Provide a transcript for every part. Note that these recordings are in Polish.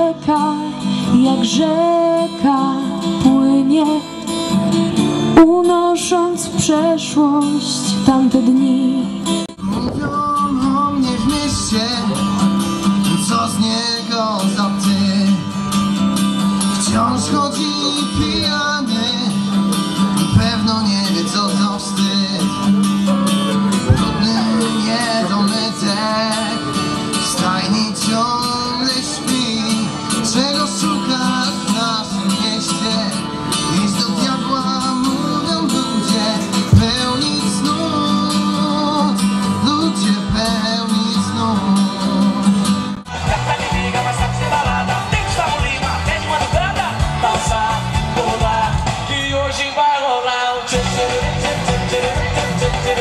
jak rzeka płynie, unosząc w przeszłość tamte dni. Mówią o mnie w mieście, co z niego za ty. Wciąż chodzi pijany, pewno nie wie co to wstyd. Brudny niedomytek w stajni ciągle śpi. Czego szukasz w naszym mieście? Idź do diabła, mówią ludzie, pełni snów, ludzie pełni snów. Gata me liga, mas sabe ser balada. Tem Gustavo Lima, até de madrugada. Dançar, pular, que hoje vai rolar um tchê tchê tchê tchê tchê tchê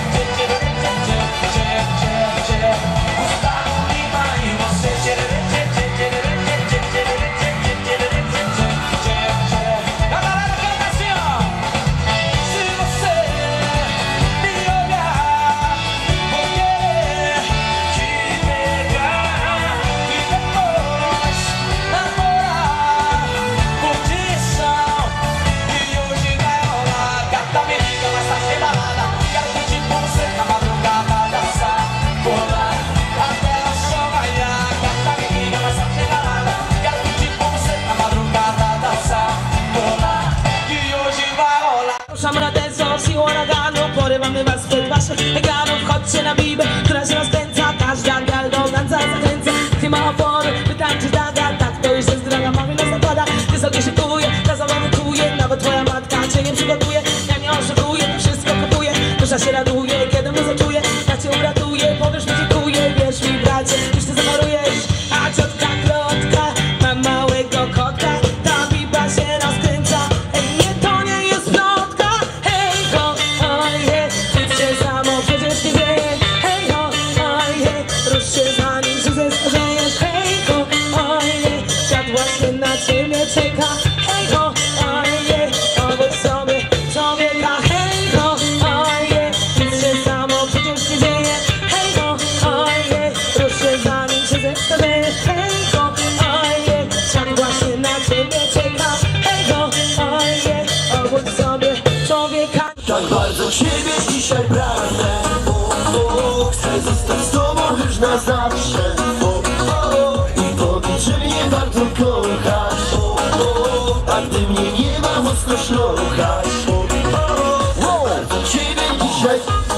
tchê tchê. Gustavo Lima e você tchê tchê tchê tchê tchê tchê tchê tchê. A galera canta assim, ó. Se você me olhar, vou querer te pegar e depois namorar. Curtição, e hoje vai rolar. Gata me liga, mas tá sem balada. Quero curtir com você na madrugada, dançar, pular, até o sol raiar. Gata me liga, mas tá sem balada. Quero curtir com você na madrugada, dançar, pular, e hoje vai rolar. Ruszamy na ten, co siłą naganu, porywamy was przed waszych ekranów. Chodźcie na bibę, która się rozkręca. Każda gal do tańca zachęca. Nie ma oporu, wytańczyć daga. Tak to już jest droga, mamy nas napada. Wysokie się kuje, ta zabawa kuje. Nawet twoja matka cię nie przygotuje. Ja nie oszukuję, to wszystko kupuję. Dusza się raduje, kiedy mnie zaczuje. Ja cię uratuję, powiesz mi dziękuję. Wierz mi bracie, już ty zachorujesz. A ciotka Klotka ma małego kotka. Ta biba się rozkręca. Ej, nie, to nie jest plotka. Hej ho, ojej, nic się samo przecież nie dzieje. Hej ho, ojej, rusz się zanim się zestarzejesz. Hej ho, ojej, świat właśnie na ciebie czeka. Hej ho, ojej, obudź sobie człowieka. Hej ho, ojej, nic się samo przecież nie dzieje. Hej ho, ojej, rusz się zanim się zestarzejesz. Hej ho, ojej, świat właśnie na ciebie czeka. Hej ho, ojej, obudź sobie człowieka. Tak bardzo ciebie dzisiaj pragnę. Chcę zostać z tobą już na zawsze. I powiedz, że mnie warto kochać. A gdy mnie nie ma, mocno szlochać. Bardzo ciebie dzisiaj.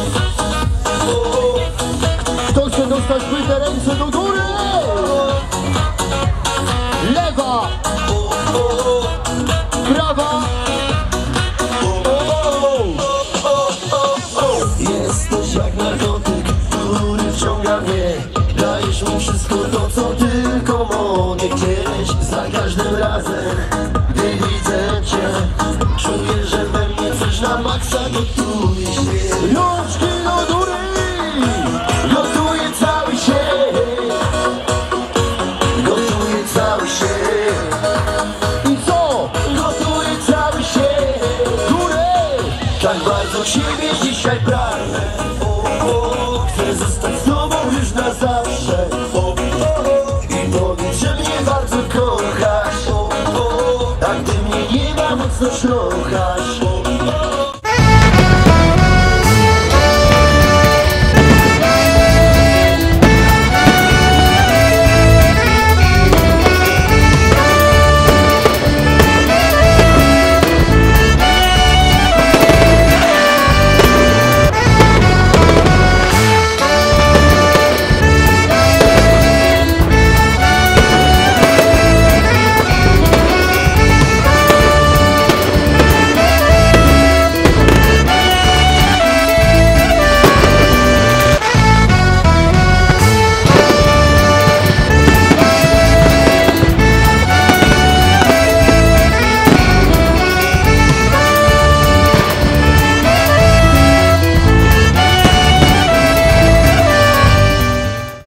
Kto chce dostać płytę, ręce do góry? Lewa, prawa. Jesteś jak narkotyk, który wciąga mnie. Dajesz mi wszystko to, co tylko mogę chcieć. Za każdym razem